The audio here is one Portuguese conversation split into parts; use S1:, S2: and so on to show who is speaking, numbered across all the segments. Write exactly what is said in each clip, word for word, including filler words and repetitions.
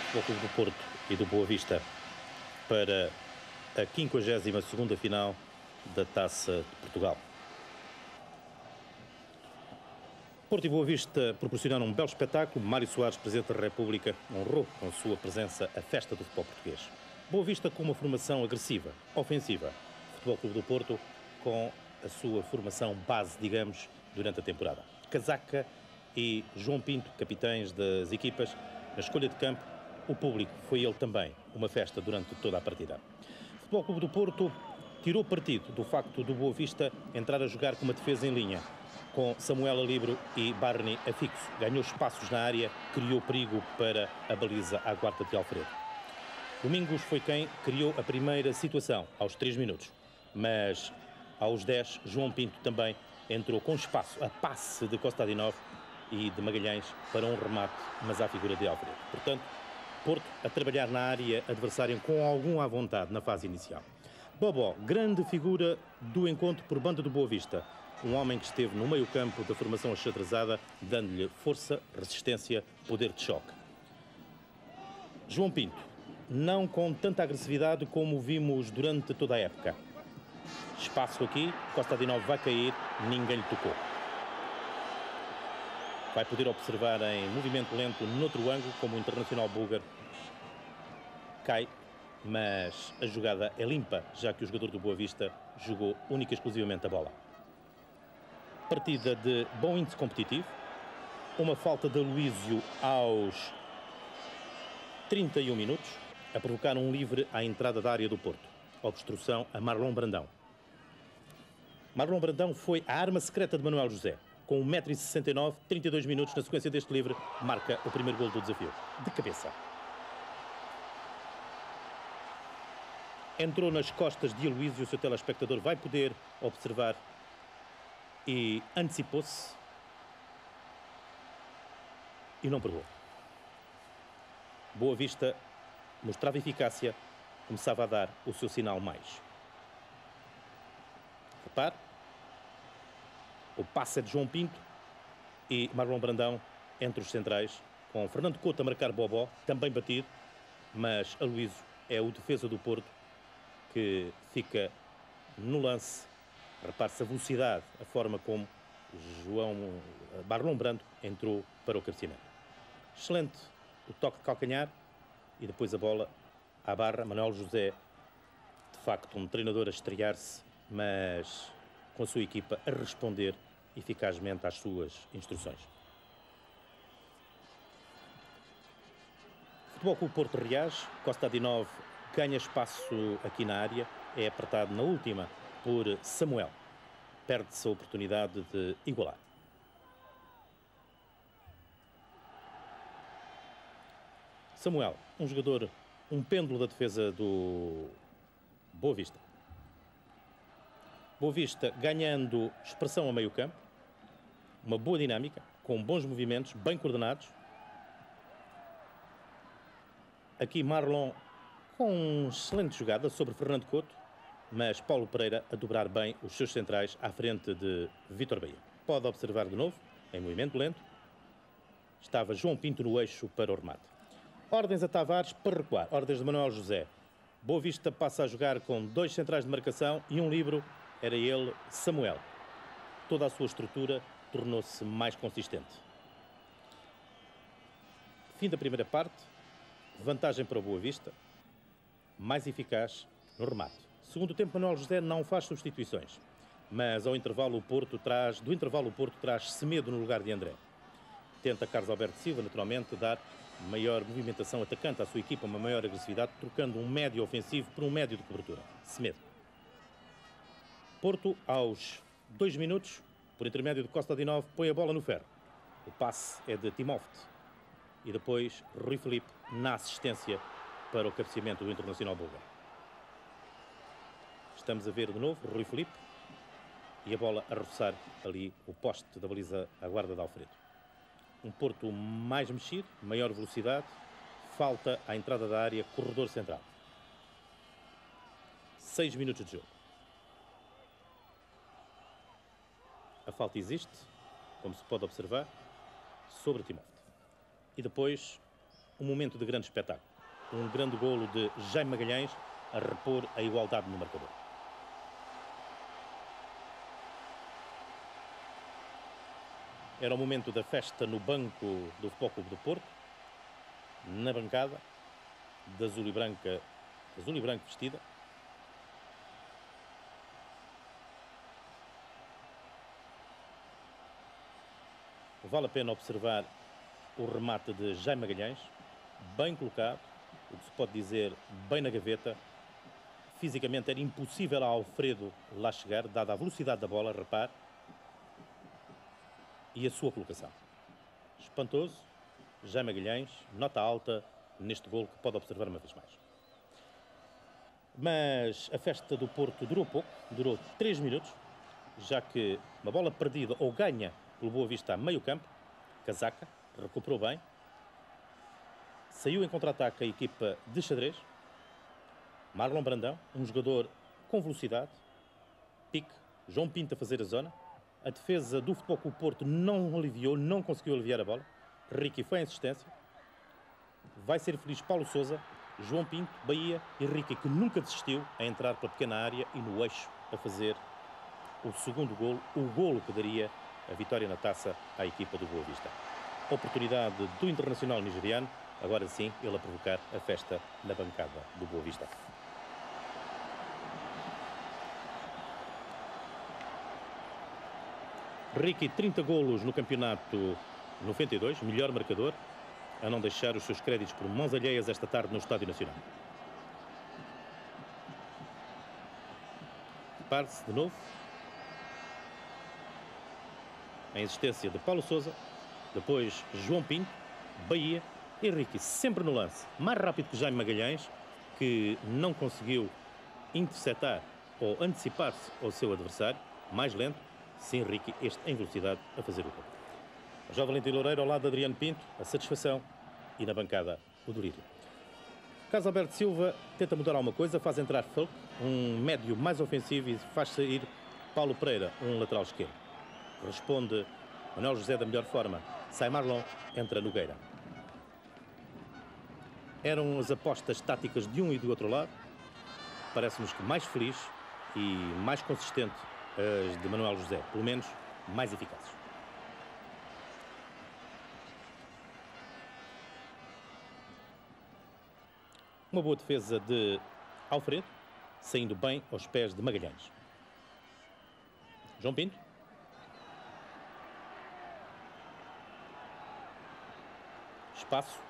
S1: Futebol Clube do Porto e do Boa Vista para a quinquagésima segunda final da Taça de Portugal. Porto e Boa Vista proporcionaram um belo espetáculo. Mário Soares, Presidente da República, honrou com sua presença a festa do futebol português. Boa Vista com uma formação agressiva, ofensiva. Futebol Clube do Porto com a sua formação base, digamos, durante a temporada. Casaca e João Pinto, capitães das equipas, na escolha de campo. O público foi ele também uma festa durante toda a partida. O Futebol Clube do Porto tirou partido do facto do Boa Vista entrar a jogar com uma defesa em linha, com Samuel a livre e Barney a fixo. Ganhou espaços na área, criou perigo para a baliza à guarda de Alfredo. Domingos foi quem criou a primeira situação, aos três minutos. Mas aos dez, João Pinto também entrou com espaço a passe de Kostadinov e de Magalhães para um remate, mas à figura de Alfredo. Portanto, Porto a trabalhar na área adversária com algum à vontade na fase inicial. Bobó, grande figura do encontro por banda do Boa Vista. Um homem que esteve no meio-campo da formação achadrezada, dando-lhe força, resistência, poder de choque. João Pinto, não com tanta agressividade como vimos durante toda a época. Espaço aqui, Kostadinov vai cair, ninguém lhe tocou. Vai poder observar em movimento lento, noutro ângulo, como o internacional búlgaro cai, mas a jogada é limpa, já que o jogador do Boa Vista jogou única e exclusivamente a bola. Partida de bom índice competitivo, uma falta de Aloísio aos trinta e um minutos, a provocar um livre à entrada da área do Porto. Obstrução a Marlon Brandão. Marlon Brandão foi a arma secreta de Manuel José. Com um metro e sessenta e nove, trinta e dois minutos, na sequência deste livre, marca o primeiro golo do desafio. De cabeça. Entrou nas costas de Aloísio, o seu telespectador vai poder observar, e antecipou-se e não pegou. Boa Vista mostrava eficácia, começava a dar o seu sinal mais. Repare, o passe é de João Pinto e Marlon Brandão entre os centrais, com Fernando Couto a marcar Bobó, também batido, mas Aloísio é o defesa do Porto que fica no lance. Repare-se a velocidade, a forma como João Marlon Brando entrou para o cabeceamento. Excelente o toque de calcanhar e depois a bola à barra. Manuel José, de facto, um treinador a estrear-se, mas com a sua equipa a responder eficazmente às suas instruções. Futebol Clube Porto reage, Kostadinov ganha espaço aqui na área, é apertado na última por Samuel. Perde-se a oportunidade de igualar. Samuel, um jogador, um pêndulo da defesa do Boa Vista. Boa Vista ganhando expressão a meio campo, uma boa dinâmica, com bons movimentos, bem coordenados. Aqui Marlon com uma excelente jogada sobre Fernando Couto, mas Paulo Pereira a dobrar bem os seus centrais à frente de Vítor Bahia. Pode observar de novo, em movimento lento, estava João Pinto no eixo para o remate. Ordens a Tavares para recuar, ordens de Manuel José. Boa Vista passa a jogar com dois centrais de marcação e um livro. Era ele, Samuel. Toda a sua estrutura tornou-se mais consistente. Fim da primeira parte. Vantagem para o Boa Vista. Mais eficaz no remate. Segundo tempo, Manuel José não faz substituições. Mas ao intervalo o Porto traz, do intervalo o Porto traz Semedo no lugar de André. Tenta Carlos Alberto Silva, naturalmente, dar maior movimentação atacante à sua equipa, uma maior agressividade, trocando um médio ofensivo por um médio de cobertura. Semedo. Porto, aos dois minutos, por intermédio de Kostadinov, põe a bola no ferro. O passe é de Timofte. E depois Rui Filipe na assistência para o cabeceamento do internacional búlgaro. Estamos a ver de novo Rui Filipe e a bola a roçar ali o poste da baliza à guarda de Alfredo. Um Porto mais mexido, maior velocidade, falta à entrada da área, corredor central. Seis minutos de jogo. A falta existe, como se pode observar, sobre Timofte. E depois um momento de grande espetáculo. Um grande golo de Jaime Magalhães a repor a igualdade no marcador. Era o momento da festa no banco do Futebol Clube do Porto, na bancada, de azul e branca, azul e branco vestida. Vale a pena observar o remate de Jaime Magalhães, bem colocado, o que se pode dizer bem na gaveta. Fisicamente era impossível a Alfredo lá chegar, dada a velocidade da bola, repare, e a sua colocação. Espantoso, Jaime Magalhães, nota alta neste golo que pode observar uma vez mais. Mas a festa do Porto durou pouco, durou três minutos, já que uma bola perdida ou ganha pelo Boa Vista a meio campo, Casaca recuperou bem, saiu em contra-ataque a equipa de xadrez, Marlon Brandão, um jogador com velocidade, pique, João Pinto a fazer a zona, a defesa do Futebol Clube Porto não aliviou, não conseguiu aliviar a bola, Ricky foi à insistência, vai ser feliz Paulo Sousa, João Pinto, Bahia e Ricky, que nunca desistiu a entrar pela pequena área e no eixo a fazer o segundo golo, o golo que daria a vitória na taça à equipa do Boa Vista. Oportunidade do internacional nigeriano, agora sim ele a provocar a festa na bancada do Boa Vista. Ricky, trinta golos no campeonato noventa e dois, melhor marcador, a não deixar os seus créditos por mãos alheias esta tarde no Estádio Nacional. Repare-se de novo. A insistência de Paulo Sousa, depois João Pinto, Bahia e Ricky, sempre no lance, mais rápido que Jaime Magalhães, que não conseguiu interceptar ou antecipar-se ao seu adversário, mais lento, sim Ricky, este em velocidade a fazer o gol. O João Valentim Loureiro ao lado de Adriano Pinto, a satisfação, e na bancada o delírio. Carlos Alberto Silva tenta mudar alguma coisa, faz entrar Folk, um médio mais ofensivo, e faz sair Paulo Pereira, um lateral esquerdo. Responde Manuel José da melhor forma, sai Marlon, entra Nogueira. Eram as apostas táticas de um e do outro lado, parece-nos que mais feliz e mais consistente as de Manuel José, pelo menos mais eficazes. Uma boa defesa de Alfredo, saindo bem aos pés de Magalhães. João Pinto. Espaço.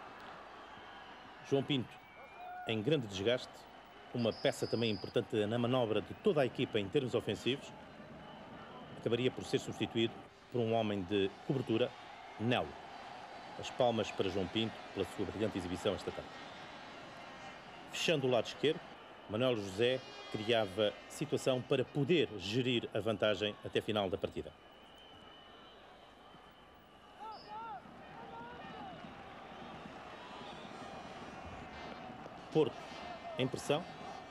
S1: João Pinto em grande desgaste, uma peça também importante na manobra de toda a equipa em termos ofensivos, acabaria por ser substituído por um homem de cobertura, Nelo. As palmas para João Pinto pela sua brilhante exibição esta tarde. Fechando o lado esquerdo, Manuel José criava situação para poder gerir a vantagem até final da partida. Porto em pressão.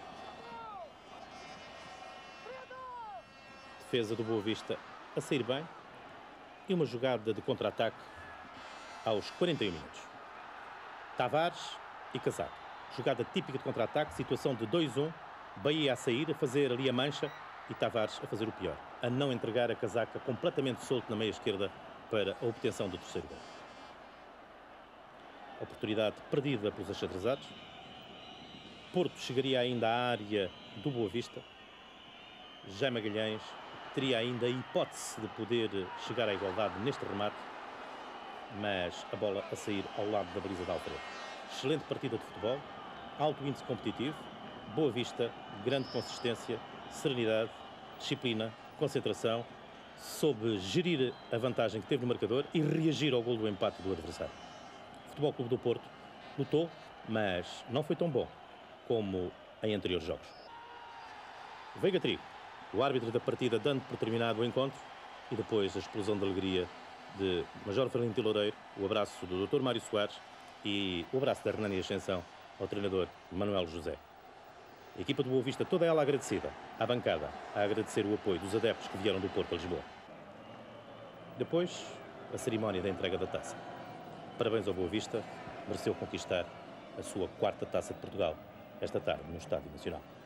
S1: Defesa do Boa Vista a sair bem. E uma jogada de contra-ataque aos quarenta e um minutos. Tavares e Casaca. Jogada típica de contra-ataque, situação de dois a um. Bahia a sair, a fazer ali a mancha e Tavares a fazer o pior. A não entregar a Casaca completamente solto na meia esquerda para a obtenção do terceiro gol. Oportunidade perdida pelos achadrezados. Porto chegaria ainda à área do Boa Vista. Jaime Magalhães teria ainda a hipótese de poder chegar à igualdade neste remate, mas a bola a sair ao lado da baliza de Alfredo. Excelente partida de futebol, alto índice competitivo, Boa Vista, grande consistência, serenidade, disciplina, concentração, soube gerir a vantagem que teve no marcador e reagir ao gol do empate do adversário. O Futebol Clube do Porto lutou, mas não foi tão bom como em anteriores jogos. Veiga Trigo, o árbitro da partida, dando por terminado o encontro, e depois a explosão de alegria de Major Valentim Loureiro, o abraço do doutor Mário Soares e o abraço da Renânia Ascensão ao treinador Manuel José. A equipa do Boa Vista, toda ela agradecida, à bancada, a agradecer o apoio dos adeptos que vieram do Porto a Lisboa. Depois, a cerimónia da entrega da taça. Parabéns ao Boa Vista, mereceu conquistar a sua quarta Taça de Portugal esta tarde no Estádio Nacional.